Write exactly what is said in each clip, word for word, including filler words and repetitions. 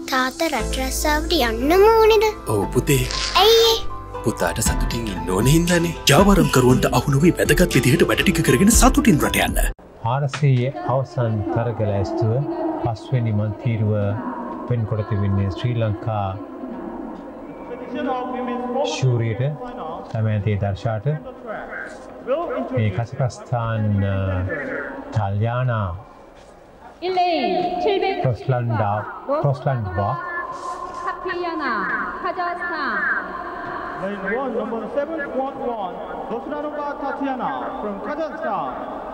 තාත්තා රට රස්සාවට යන්නම ඕනේද? ඔව් පුතේ. ඇයි පුතාට සතුටින් ඉන්න ඕනේ හින්දානේ. ජාවාරම්කරුවන්ට අහු නොවි වැදගත් විදිහට වැඩ ටික කරගෙන සතුටින් රට යන්න. හාරසියේ අවසන් තරග ලැයිස්තුව පස්වෙනි මන්තිරුව වෙන්කොට තිබෙන්නේ ශ්‍රී ලංකා ශූරියට දමයන්ති දර්ශාට මේ Kazakhstan තාල්යානා ප්‍රොස්ලන්ඩා ප්‍රොස්ලන්ඩ්වා Lane one, number seven point one, Dosnaruga Tatiana from Kazakhstan.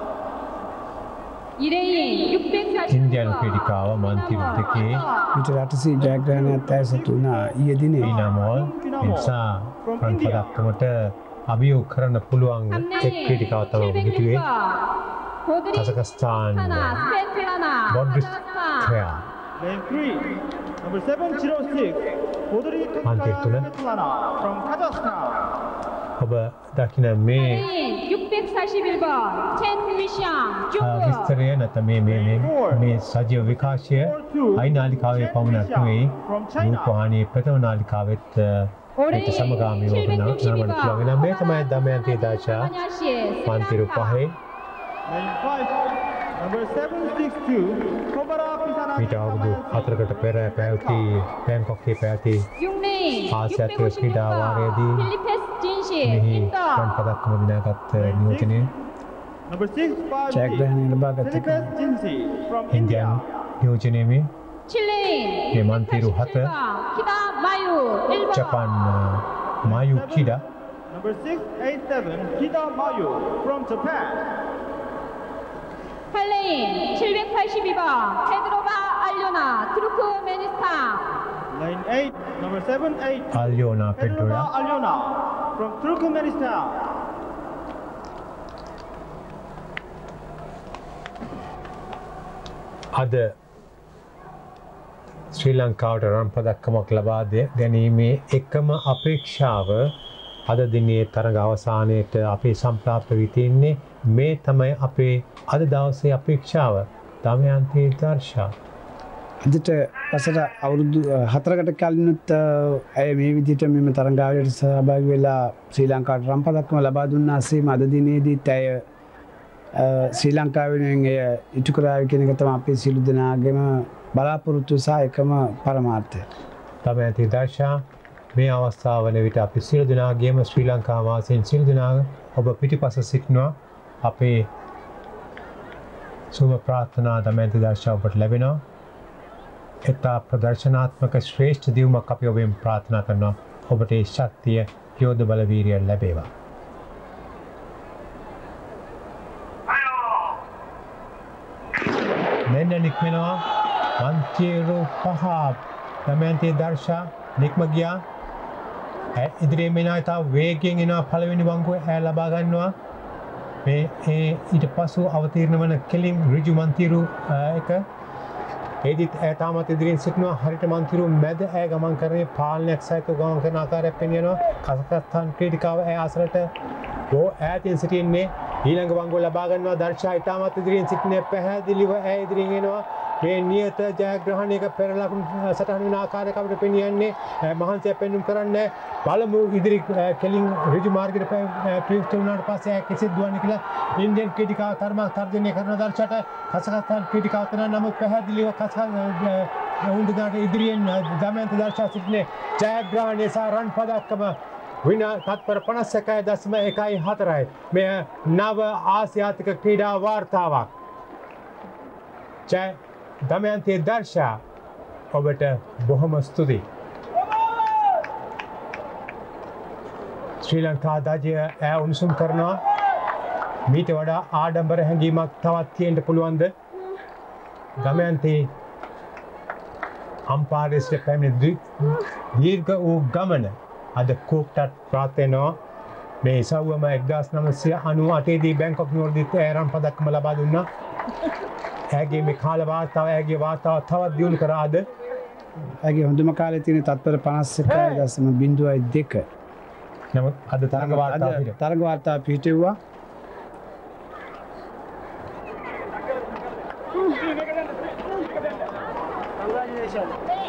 ඉන්දියානු ක්‍රීඩිකාව මන්තිරු දෙකේ ඊට රටසී ජයග්‍රහණයක් ඇසතු වුණා ඊයේ දිනේ. ඊනමෝල් නිසා රන් පදක්කමට අභියෝග කරන්න පුළුවන් එක් ක්‍රීඩිකාවක් තමයි හිටියේ. කසකස්තාන් බොඩ්රිස්ට්‍රයා Lane three, number seven zero six, Podri Tatlana from Kazakhstan. ඔබ දකින මේ විස්තරය නැත්නම් මේ මේ මේ සජීව විකාශය අයි නාලිකාවේ පමණක් නෙවෙයි රූපවාහිනියේ ප්‍රථම නාලිකාවෙත් ඒක සමගාමීව වෙනවා නමන පුළුවන් නම් මේ තමයි දමයන්ති දාර්ශා මන්තිරු පහේ ඊට අවුරුදු හතරකට පෙර පැවති බැංකොක්කේ පැවති ආසියාතික ක්‍රීඩා වාරයේදී මෙහි රන් පදක්කම දිනාගත් නියෝජනය ජයග්‍රහණය ලබාගත් ඉන්දියානු නියෝජනය මේ මේ මන්තිරු හත Japan මායු කිඩා Number six eight seven, Kida Mayu from Japan. 팔레인 칠백팔십이 번 페드로바 알료나 투르크메니스탄. Lane eight, number seven eight, Alyona Pedroya Alyona from Turkmenistan. අද ශ්‍රී ලංකාවට රන් පදක්කමක් ලබා ගැනීමේ එකම අපේක්ෂාව අද දිනේ තරග අවසානයේට අපේ සම්ප්‍රාප්ත වී තින්නේ මේ තමයි අපේ අද දවසේ අපේක්ෂාව. දමයන්ති දර්ශා අදට වසර අවුරුදු හතරකට කලිනුත් ඇය මේ විදිහට මෙම තරගාවලියට සහභාගී වෙලා ශ්‍රී ලංකාවට රන් පදක්කම ලබා දුන්නා. අසීම අද දිනේදීත් ඇය ශ්‍රී ලංකාව වෙනුවෙන් එය ඉටු කරාවි කියන එක තමයි අපේ සියලු දෙනාගේම බලාපොරොත්තු සහ එකම පරමාර්ථය. දමයන්ති දර්ශා මේ අවස්ථාව වන විට අපි සියලු දෙනාගේම ශ්‍රී ලංකා වාසීන් සියලු දෙනා ඔබ පිටිපස සිටිනවා. අපේ සුබ ප්‍රාර්ථනා දමයන්ති දර්ශා ඔබට ලැබෙනවා. එතා ප්‍රදර්ශනාත්මක ශ්‍රේෂ්ඨ දියුමක් අපි ඔබෙන් ප්‍රාර්ථනා කරනවා. ඔබට ඒ ශක්තිය යෝධ බල වීරිය ලැබේවා. මෙන්න නික්මනවා මන්තිරු පහ දමයන්ති දර්ශා නික්ම ගියා. ඉදිරියේ මෙනා තා වේගයෙන් එනවා පළවෙනි වංගුව ඈ ලබා ගන්නවා. මේ ඒ ඊට පසු අවතීර්ණ වන කෙලින් ඍජු මන්තිරු එක ඒදිත් ඈ තාමත් ඉදිරියෙන් සිටිනවා. හරියට මන්තිරු මැද ඈ ගමන් කරන්නේ පාලනයක් සහිතව ගමන් කරන ආකාරයක් පෙන්වනවා. කසකස්තාන් ක්‍රීඩිකාව ඈ අසලට බොහෝ ඈතින් සිටින්නේ. ඊළඟ වංගුව ලබා ගන්නවා. දර්ශා ඊටමත් ඉදිරියෙන් සිටින්නේ පැහැදිලිව ඈ ඉදිරියෙන් එනවා. මේ නියත ජයග්‍රහණයක පෙර ලකුණු සටහන් වෙන ආකාරයක අපිට පෙනියන්නේ මහන්සිය පෙන්වුම් කරන්නේ බලමු ඉදිරි කෙලින් ඍජු මාර්ගයට ප්‍රයුක්ත වුණාට පස්සේ කිසිත් දුවන්නේ කියලා ඉන්දියන් ක්‍රීඩිකාව තරමක් තර්ජනය කරන දර්ශට කසකස්තාන් ක්‍රීඩිකාව තන නමුත් පැහැදිලිව කසකස්තාන් ඉදිරියෙන් දමයන්ති දර්ශා සිටින්නේ ජයග්‍රහණය සහ රන් පදක්කම විනා තත්පර පනස් එකයි දශම එකයි හතරයි මේ නව ආසියාතික ක්‍රීඩා වාර්තාවක්. ජය දමයන්ති දර්ශා ඔබට බොහොම ස්තුතියි. ශ්‍රී ලංකා දජය ඈ උණුසුම් කරනවා. මීට වඩා ආඩම්බර හැඟීමක් තවත් තියෙන්න පුළුවන්ද? දමයන්ති අම්පාරේට පැමිණ දීර්ඝ වූ ගමන අද කෝක්ටත් ප්‍රාප්ත වෙනවා. මේ ඉසව්වම එක්දාස් නවසිය අනූ අටේ දී බැංකොක් නුවරදීත් රන් පදක්කම ලබා දුන්නා. ඇගේ මේ කාල වාර්තාව ඇගේ වාර්තාව තවත් දියුණු කරාද? ඇගේ හොඳම කාලේ තියෙන තත්පර පනස් එකයි දශම බිංදුවයි දෙක. නමුත් අද තරග වාර්තාව පිට තරග වාර්තාව පිටෙව්වා.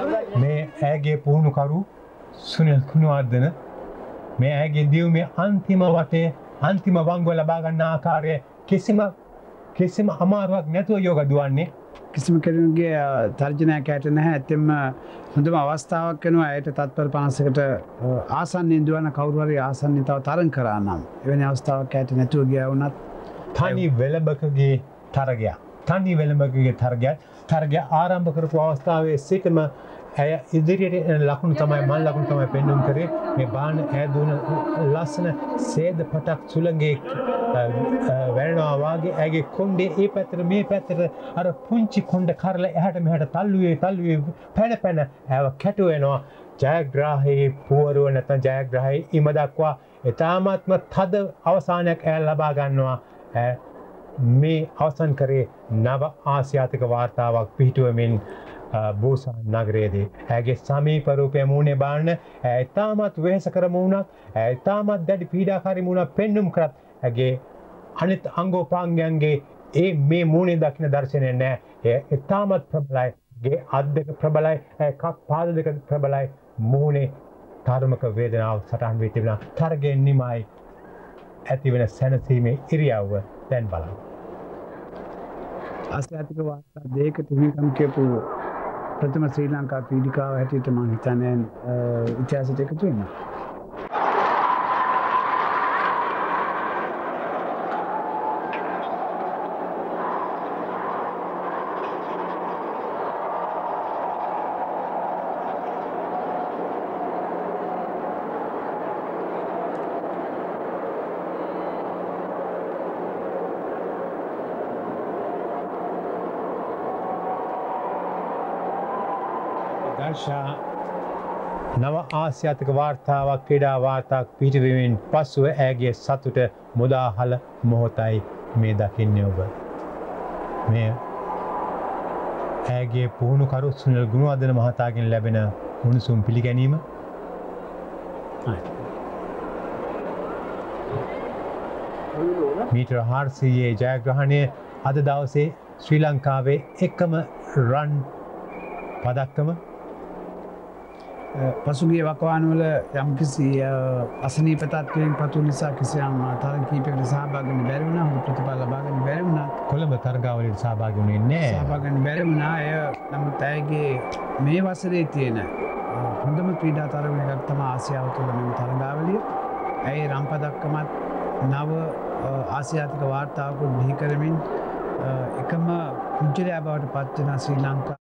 මේ ඇගේ පුහුණුකරු සුනිල් කුණුවර්ධන මේ ඇගේ දියුමේ අන්තිම වටේ අන්තිම වංගුව ලබා ගන්න ආකාරය කිසිම කිසිම අමාරුවක් නැතුව යෝග දුවන්නේ. කිසිම කෙනෙකුගේ තර්ජනයක් ඇයට නැහැ. ඇත්තෙන්ම හොඳම අවස්ථාවක් වෙනවා ඇයට තත්පර පනසකට ආසන්නයෙන් දුවන කවුරු හරි ආසන්නයෙන් තව තරඟ කරා නම් එවැනි අවස්ථාවක් ඇයට නැතුව ගියා වුණත් තනි වෙලඹකගේ තරගයක්. තනි වෙලඹකගේ තරගයක්. තරගය ආරම්භ කරපු අවස්ථාවේ සිටම ඇය ඉදිරියට එන ලකුණු තමයි මල් ලකුණු තමයි පෙන්වුම් කරේ. මේ බාන ඇය දුන ලස්සන සේද පටක් සුළඟේ වැරෙනවා වාගේ ඇගේ කොණ්ඩේ ඒ පැත්තට මේ පැත්තට අර පුංචි කොණ්ඩ කරලා එහාට මෙහාට තල්ලුවේ තල්ලුවේ පැන පැන ඇව කැටු වෙනවා. ජයග්‍රාහී පුවරුව නැත්නම් ජයග්‍රාහී ඉම දක්වා ඊ타මාත්ම තද අවසානයක් ඇය ලබා ගන්නවා. මේ අවසන් කරේ නව ආසියාතික වාර්තාවක් පිහිටුවමින් බූසන් නගරයේදී ඇගේ සමීප රූපය මූණේ බාන්න ඇය ඉතාමත් වෙහෙසකර මූණක් ඇය ඉතාමත් දැඩි පීඩාකාරී මූණක් පෙන්눔 කරත් ඇගේ අනිත් අංගෝපාංගයන්ගේ ඒ මේ මූණේ දකින්න දර්ශනය නැහැ. එය ඉතාමත් ප්‍රබලයි. ගේ අත් දෙක ප්‍රබලයි. කක් පාද දෙක ප්‍රබලයි. මූණේ තරමක වේදනාවක් සටහන් වී තිබෙනවා. තරගෙන් නිමයි ඇතිවෙන සැනසීමේ ඉරියව්ව දැන් බලන්න. ආසියාතික වාර්තා දෙකකට හිමිකම් කියපු ප්‍රථම ශ්‍රී ලංකා පීඩිකාව හැටියට මම හිතන්නේ ඉතිහාසයට එකතු වෙනවා. දර්ශා නව ආසියාතික වාර්තාවක් ක්‍රීඩා වාර්තාවක් පිටවීමෙන් පසුව ඇගේ සතුට මුදාහල මොහොතයි මේ දකින්නේ ඔබ. මේ ඇගේ පුහුණුකරු සුනිල් ගුණවර්ධන මහතාගෙන් ලැබෙන උණුසුම් පිළිගැනීම. මීටර හාරසීයේ ජයග්‍රහණය අද දවසේ ශ්‍රී ලංකාවේ එකම රන් පදක්කම පසුගිය වකවානුවල යම්කිසි අසනීප තත්ත්වයෙන් පසු නිසා කිසියම් තරඟ කීපයකට සහභාගී වෙන්න බැරි වුණා. හොඳ ප්‍රතිඵල ලබා ගන්න බැරි වුණා. කොළඹ තරගාවලියට සහභාගී වුණේ නැහැ. සහභාගී වෙන්න බැරි වුණා. එය නමුත් ඇයගේ මේ වසරේ තියෙන හොඳම ක්‍රීඩා තරඟ එකක් තමයි ආසියාව තුළ මෙම තරගාවලිය. ඇය රම් පදක්කමත් නව ආසියාතික වාර්තාවකුත් බිහි කරමින් එකම පුජ්‍යලයා බවට පත් වෙන ශ්‍රී ලංකා